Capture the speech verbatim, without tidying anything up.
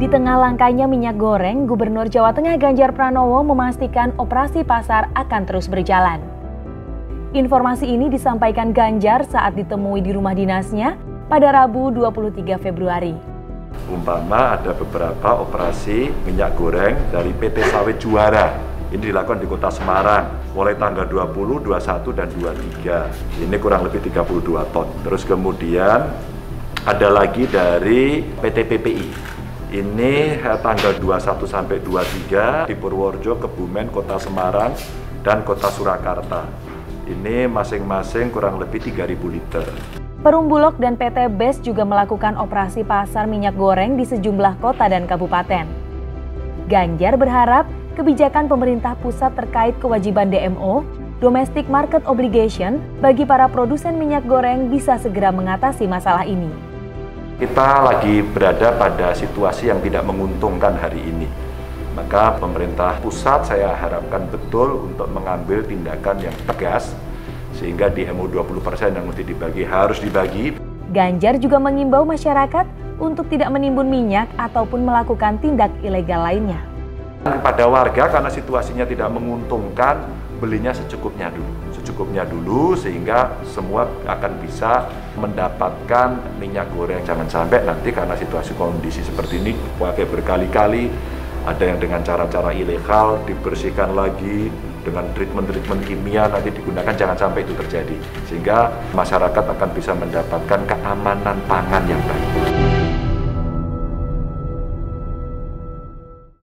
Di tengah langkanya minyak goreng, Gubernur Jawa Tengah Ganjar Pranowo memastikan operasi pasar akan terus berjalan. Informasi ini disampaikan Ganjar saat ditemui di rumah dinasnya pada Rabu dua puluh tiga Februari. Umpama ada beberapa operasi minyak goreng dari P T Sawit Juara. Ini dilakukan di Kota Semarang mulai tanggal dua puluh, dua puluh satu, dan dua puluh tiga. Ini kurang lebih tiga puluh dua ton. Terus kemudian ada lagi dari P T P P I. Ini tanggal dua puluh satu sampai dua puluh tiga di Purworejo, Kebumen, Kota Semarang, dan Kota Surakarta. Ini masing-masing kurang lebih tiga ribu liter. Perum Bulog dan P T B E S juga melakukan operasi pasar minyak goreng di sejumlah kota dan kabupaten. Ganjar berharap kebijakan pemerintah pusat terkait kewajiban D M O, Domestic Market Obligation, bagi para produsen minyak goreng bisa segera mengatasi masalah ini. Kita lagi berada pada situasi yang tidak menguntungkan hari ini. Maka pemerintah pusat saya harapkan betul untuk mengambil tindakan yang tegas, sehingga D M O dua puluh persen yang mesti dibagi harus dibagi. Ganjar juga mengimbau masyarakat untuk tidak menimbun minyak ataupun melakukan tindak ilegal lainnya. Kepada warga, karena situasinya tidak menguntungkan, belinya secukupnya dulu. Secukupnya dulu sehingga semua akan bisa mendapatkan minyak goreng. Jangan sampai nanti karena situasi kondisi seperti ini, pakai berkali-kali, ada yang dengan cara-cara ilegal dibersihkan lagi, dengan treatment-treatment kimia nanti digunakan, jangan sampai itu terjadi. Sehingga masyarakat akan bisa mendapatkan keamanan pangan yang baik.